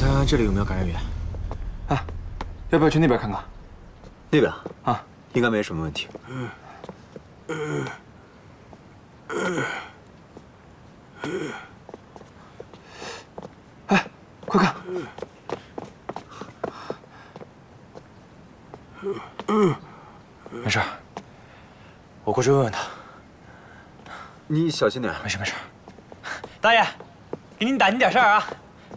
看这里有没有感染源。 哎，要不要去那边看看？ 那边啊， 应该没什么问题。 哎，快看！ 没事，我过去问问他。 你小心点。 没事没事。大爷，给您打听点事儿啊。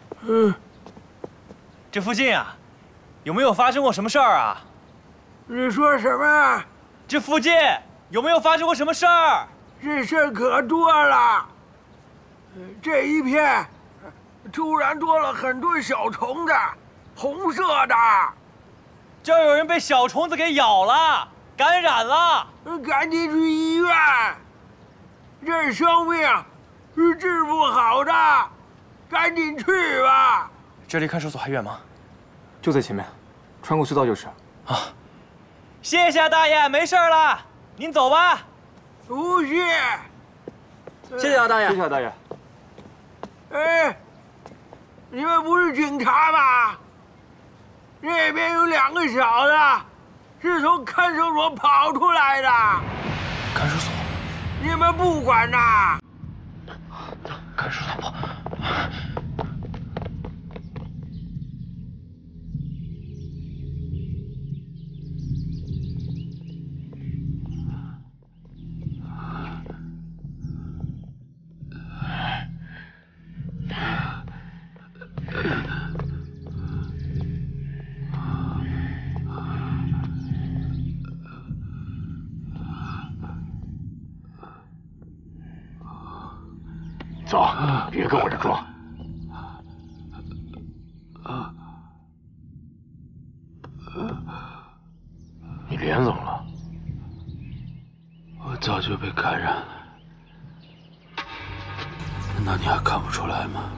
这附近啊，有没有发生过什么事儿啊？ 你说什么？ 这附近有没有发生过什么事儿？ 这事儿可多了。这一片突然多了很多小虫子，红色的。 这儿有人被小虫子给咬了，感染了。 赶紧去医院。这生病是治不好的，赶紧去吧。 这离看守所还远吗？ 就在前面，穿过隧道就是。 啊，谢谢大爷，没事了，您走吧。 不谢。 谢谢啊，大爷。 谢谢大爷。 哎，你们不是警察吗？那边有2个小子，是从看守所跑出来的。 看守所？ 你们不管呐？ 看守所跑。 走，别跟我这装。你脸怎么了？ 我早就被感染了，难道你还看不出来吗？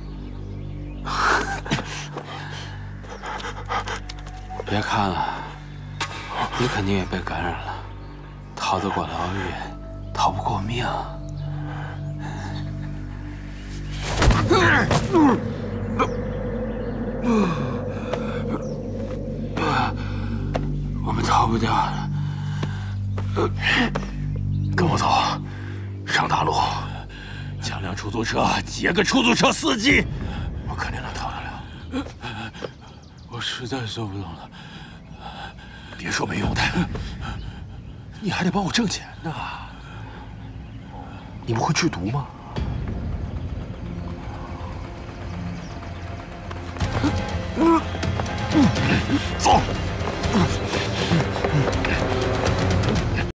别看了，你肯定也被感染了，逃得过牢狱，逃不过命。我们逃不掉了， 跟我走，上大路，抢辆出租车，劫个出租车司机，我肯定能逃得了。 我实在受不动了。 别说没用的，你还得帮我挣钱呢。你不会制毒吗？走。